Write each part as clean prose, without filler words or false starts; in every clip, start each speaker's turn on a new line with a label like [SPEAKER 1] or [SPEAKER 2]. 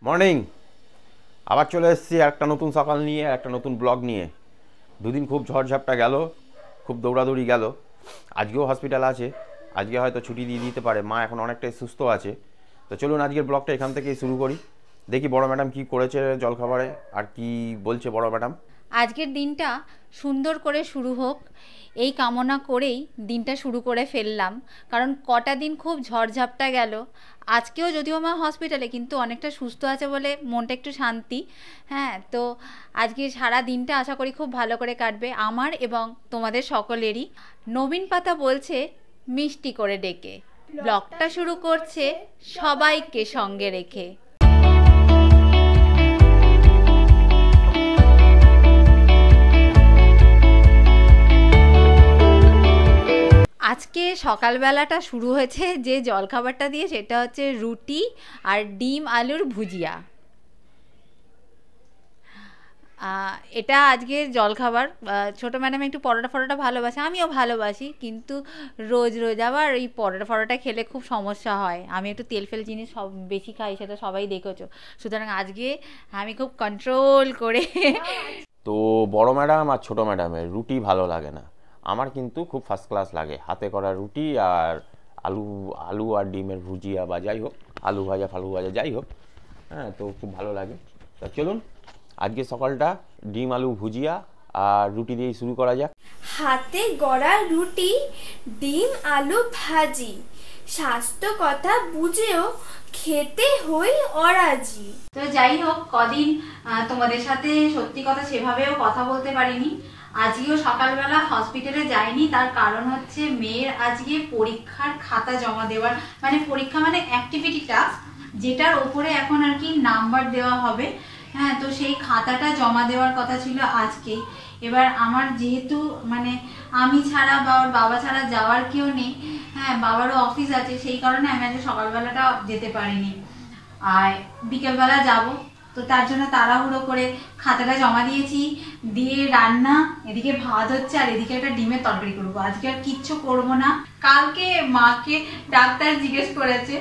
[SPEAKER 1] Morning. আবার চলে এসেছি একটা নতুন সকাল নিয়ে, একটা নতুন ব্লগ নিয়ে। দুদিন খুব ঝড়ঝাপটা গেল, খুব দৌড়াদৌড়ি গেল। আজকেও হসপিটাল আছে, আজকে হয়তো ছুটি দিয়ে দিতে পারে। মা এখন অনেকটাই সুস্থ আছে। তো চলুন আজকের ব্লগটা এখান থেকেই শুরু করি। দেখি বড় ম্যাডাম কি করেছে জলখাবারে, আর কি বলছে বড় ম্যাডাম।
[SPEAKER 2] আজকের দিনটা সুন্দর করে শুরু হোক এই কামনা করেই দিনটা শুরু করে ফেললাম। কারণ কটা দিন খুব ঝড়ঝাপটা গেল। আজকেও যদিও মা হসপিটালে, কিন্তু অনেকটা সুস্থ আছে বলে মনটা একটু শান্তি। হ্যাঁ, তো আজকে সারা দিনটা আশা করি খুব ভালো করে কাটবে আমার এবং তোমাদের সকলেরই। নবীন পাতা বলছে মিষ্টি করে ডেকে, ব্লগটা শুরু করছে সবাইকে সঙ্গে রেখে। আজকে সকালবেলাটা শুরু হয়েছে যে জলখাবারটা দিয়ে, সেটা হচ্ছে রুটি আর ডিম আলুর ভুজিয়া। এটা আজকে জলখাবার। ছোটো ম্যাডাম একটু পরোটা ফরোটা ভালোবাসে, আমিও ভালোবাসি, কিন্তু রোজ রোজ আবার এই পরোটা ফরোটা খেলে খুব সমস্যা হয়। আমি একটু তেল ফেল জিনিস সব বেশি খাই, সেটা সবাই দেখেছো। সুতরাং আজকে আমি খুব কন্ট্রোল করে
[SPEAKER 1] তো বড় ম্যাডাম আর ছোট ম্যাডামের রুটি ভালো লাগে না, আমার কিন্তু খুব ফার্স্ট ক্লাস লাগে। হাতে করা রুটি আর আলু আলু আর ডিমের ভুজিয়া, বা যাই হোক আলু ভাজা ফালু ভাজা যাই হোক, হ্যাঁ, তো খুব ভালো লাগে। তা চলুন আজকে সকালটা ডিম আলু ভুজিয়া আর রুটি দিয়েই শুরু করা যাক।
[SPEAKER 3] হাতে গড়া রুটি, ডিম আলু ভাজি, স্বাস্থ্য কথা বুঝেও খেতে হই অরাজি।
[SPEAKER 2] তো যাই হোক, কদিন তোমাদের সাথে সত্যি কথা সেভাবেও কথা বলতে পারিনি। আজকেও সকালবেলা হসপিটালে যাইনি, তার কারণ হচ্ছে মেয়ের আজকে পরীক্ষার খাতা জমা দেওয়ার, মানে পরীক্ষা মানে অ্যাক্টিভিটি টাস্ক, যেটার ওপরে এখন আর কি নাম্বার দেওয়া হবে। হ্যাঁ, তো সেই খাতাটা জমা দেওয়ার কথা ছিল আজকেই। এবার আমার যেহেতু মানে আমি ছাড়া বা ওর বাবা ছাড়া যাওয়ার কেউ নেই, হ্যাঁ, বাবারও অফিস আছে, সেই কারণে আমি আজকে সকালবেলাটা যেতে পারিনি। আর বিকেলবেলা যাব, তো তার জন্য তাড়াহুড়ো করে খাতাটা জমা দিয়েছি, দিয়ে রান্না, এদিকে ভাত হচ্ছে আর এদিকে একটা ডিমের তরকারি করবো। আজকে আর কিচ্ছু করবো না। কালকে মাকে ডাক্তার জিজ্ঞেস করেছে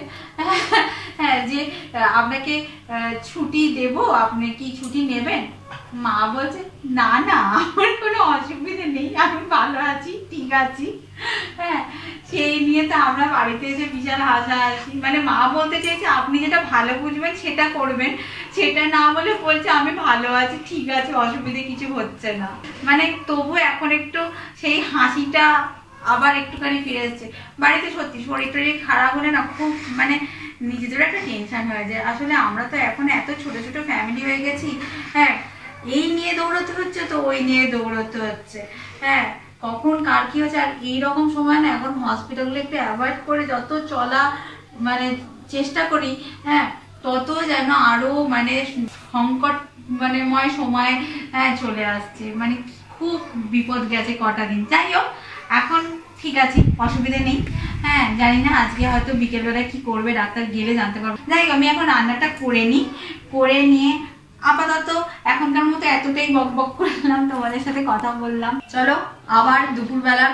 [SPEAKER 2] হ্যাঁ, যে আপনাকে ছুটি দেব, আপনি কি ছুটি নেবেন? মা বলছে না না, আমার কোনো অসুবিধা নেই, আমি ভালো আছি, ঠিক আছি। হ্যাঁ, সেই নিয়ে তো আমরা বাড়িতে এসে বিশাল হাসাহাসি। মানে মা বলতে চেয়েছে আপনি যেটা ভালো বুঝবেন সেটা করবেন, সেটা না বলে বলছে আমি ভালো আছি, ঠিক আছে, অসুবিধে কিছু হচ্ছে না। মানে তবু এখন একটু সেই হাসিটা আবার একটুখানি ফিরে এসছে। বাড়িতে সত্যি শরীর টরীর খারাপ হলে না খুব মানে নিজেদের একটা টেনশন হয়ে যায়। আসলে আমরা তো এখন এত ছোট ছোট ফ্যামিলি হয়ে গেছি, হ্যাঁ, এই নিয়ে দৌড়তে হচ্ছে তো ওই নিয়ে দৌড়তে হচ্ছে, হ্যাঁ, কখন কার কি হচ্ছে। আর এইরকম সময় না এখন হসপিটালগুলো একটু অ্যাভয়েড করে যত চলা মানে চেষ্টা করি, হ্যাঁ, তত যেন আরো মানে সংকট মানেময় সময় হ্যাঁ চলে আসছে। মানে খুব বিপদ গেছে কটা দিন। যাই হোক, এখন ঠিক আছে, অসুবিধে নেই। হ্যাঁ, জানি না আজকে হয়তো বিকেলবেলায় কি করবে, ডাক্তার গেলে জানতে পারবো। যাই হোক, আমি এখন রান্নাটা করে নিই, করে নিয়ে আপাতত এখনকার মতো এতটাই বক বক করলাম, তোমাদের সাথে কথা বললাম। চলো আবার দুপুরবেলার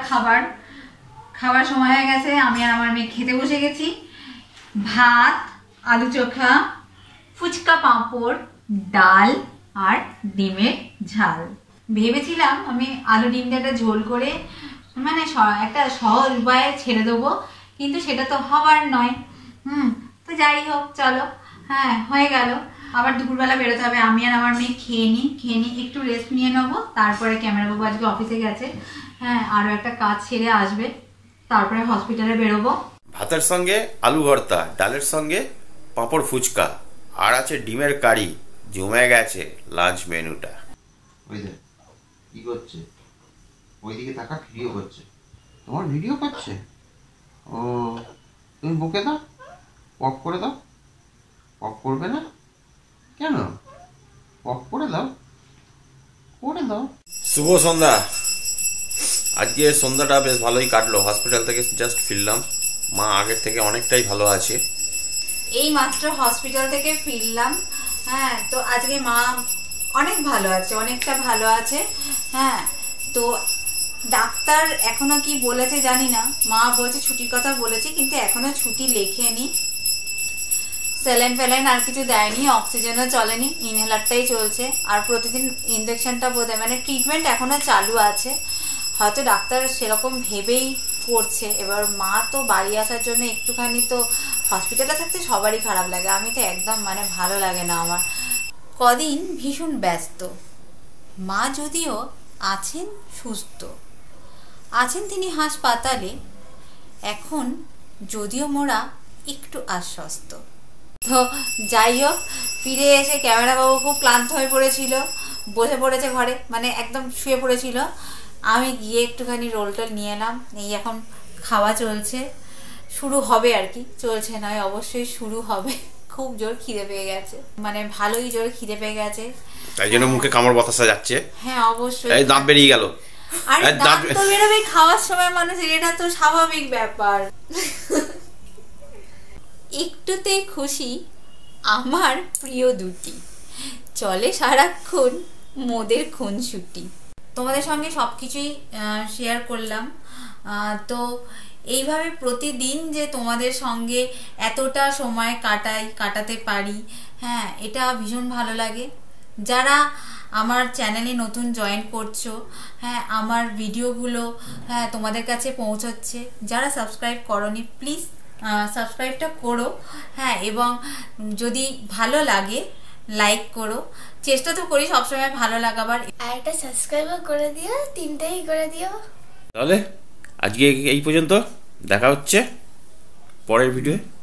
[SPEAKER 2] খাবার সময় হয়ে গেছে। আমি আর আমার মেয়ে খেতে বসে গেছি। ভাত, আলু চোখা, ফুচকা পাঁপড়, ডাল আর ডিমের ঝাল। ভেবেছিলাম আমি আলু ডিম দিয়ে একটা ঝোল করে মানে একটা সহজ উপায়ে ছেড়ে দেবো, কিন্তু সেটা তো হবার নয়। তো যাই হোক, চলো, হ্যাঁ, হয়ে গেল। আবার দুপুরবেলা বেরোতে হবে। আমি আর আমার মেয়ে খেয়ে নিই একটু রেস্ট নিয়ে নেবো, তারপরে ক্যামেরাবাবু আজকে অফিসে গেছে, হ্যাঁ, আরো একটা কাজ ছেড়ে আসবে, তারপরে হসপিটালে বেরোবো।
[SPEAKER 1] ভাতের সঙ্গে আলু ভর্তা, ডালের সঙ্গে পাঁপড় ফুচকা, আর আছে ডিমের কারি। জমে গেছে লাঞ্চ মেনুটা।
[SPEAKER 4] ওই দেখ কি করছে, ওইদিকে তাকা, ভিডিও করছে। তোমার ভিডিও করছে? ও, তুমি বুকে দাও, অফ করে দাও। অফ করবে না কেন? অফ করে দাও, করে দাও।
[SPEAKER 1] শুভ সন্ধ্যা। আজকে সন্ধ্যাটা বেশ ভালোই কাটলো। হসপিটাল থেকে জাস্ট ফিরলাম। মা আগের থেকে অনেকটাই ভালো আছে।
[SPEAKER 2] এই মাত্র হসপিটাল থেকে ফিরলাম। হ্যাঁ, তো আজকে মা অনেক ভালো আছে, অনেকটা ভালো আছে। হ্যাঁ, তো ডাক্তার এখনো কি বলেছে জানি না, মা বলছে ছুটির কথা বলেছে, কিন্তু এখনো ছুটি লেখেনি। স্যালাইন ফ্যালাইন আর কিছু দেয়নি, অক্সিজেনও চলেনি, ইনহেলারটাই চলছে। আর প্রতিদিন ইঞ্জেকশনটা বোধহয় মানে ট্রিটমেন্ট এখনও চালু আছে, হয়তো ডাক্তার সেরকম ভেবেই করছে। এবার মা তো বাড়ি আসার জন্য একটুখানি তো হসপিটালে থাকতে সবারই খারাপ লাগে, আমি তো একদম মানে ভালো লাগে না আমার। কদিন ভীষণ ব্যস্ত। মা যদিও আছেন সুস্থ, আছেন তিনি হাসপাতালে এখন, যদিও মোরা একটু আশ্বস্ত। তো যাই হোক, ফিরে এসে ক্যামেরাবাবু খুব ক্লান্ত হয়ে পড়েছিল, বসে পড়েছে ঘরে, মানে একদম শুয়ে পড়েছিল। আমি গিয়ে একটুখানি রোল টোল নিয়ে এলাম, এই এখন খাওয়া চলছে, শুরু হবে আর কি, চলছে নয় অবশ্যই শুরু হবে। খুব জোর খিদে পেয়ে গেছে, মানে ভালোই জোর খিদে পেয়ে গেছে,
[SPEAKER 1] তাই জন্য মুখে কামড় বাতাসা যাচ্ছে।
[SPEAKER 2] হ্যাঁ অবশ্যই,
[SPEAKER 1] এই দাঁত বেরিয়ে গেল।
[SPEAKER 2] আর দাঁত তো বেরোবে খাওয়ার সময় মানুষের, এটা তো স্বাভাবিক ব্যাপার। একটুতেই খুশি আমার প্রিয় দুটি, চলে সারাক্ষণ মোদের খুনসুটি। তোমাদের সঙ্গে সব কিছুই শেয়ার করলাম। তো এইভাবে প্রতিদিন যে তোমাদের সঙ্গে এতটা সময় কাটাতে পারি, হ্যাঁ এটা ভীষণ ভালো লাগে। যারা আমার চ্যানেলে নতুন জয়েন করছো, হ্যাঁ আমার ভিডিওগুলো হ্যাঁ তোমাদের কাছে পৌঁছচ্ছে। যারা সাবস্ক্রাইব করোনি প্লিজ সাবস্ক্রাইবটা করো, হ্যাঁ এবং যদি ভালো লাগে লাইক করো, চেষ্টা তো করি সবসময় ভালো লাগাবার।
[SPEAKER 3] আর একটা সাবস্ক্রাইবও করে দিও, 3টেই করে দিও।
[SPEAKER 1] তাহলে আজকে এই পর্যন্ত, দেখা হচ্ছে পরের ভিডিওয়ে।